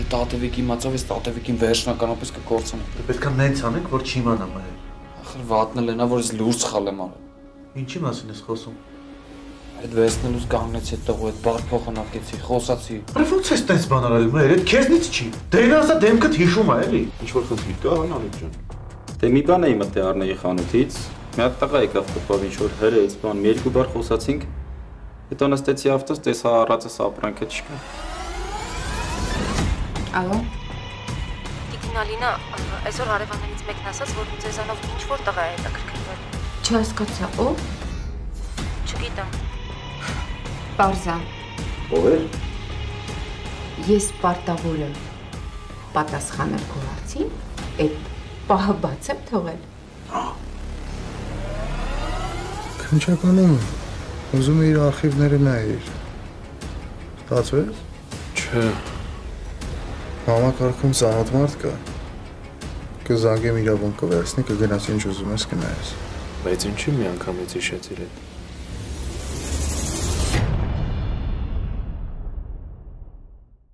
տատևիկի իմացով ես տատևիկին վերջնականապես կկործանեմ։ Դե պետք է նենց անենք, որ չիմանա մայր։ Ախր վատն էլ նա որ ես լուրջ սխալ եմ արել։ Ինչի մասին ես խոսում։ Այդ վերցնելուց կանգնեցի հետո այդ բար փոխանակեցի, խոսացի։ Ո՞նց ես տես բան արել մայր, այդ քեզնից չի։ Դե ասա դեմքդ հիշում է էլի։ Ինչ որ խնդիր կա, Անալիկ ջան։ Դե մի բան էի մտել Արնեի խանութից, մի հատ տղա եկավ տպավ ինչ որ հրեց, բան, մի երկու բար խոսացինք։ Հետո նստեցի ավտոս, տեսա առածս ապրանքը չկա։ Ալո։ Տիկնալինա, այսօր հարևաններից մեկն ասաց, որ ձեզանով ինչ որ տղա է հետաքրքրվել։ Չհասկացա, ով։ Չգիտեմ։ Պարզա։ Ո՞վ էր։ Ես պարտավոր եմ պատասխանել քո հարցին, այդ պահը բաց եմ թողել։ Քնչականում ուզում է իր արխիվները նայիր։ Ստացվեց։ Չէ։ Համակարգում ծանոթ մարդ կա։ Կզանգեմ իրավունքը վերցնի, կգնաս ինչ ուզում ես կնայես։ Բայց ինչի մի անգամից հիշեցիր այդ։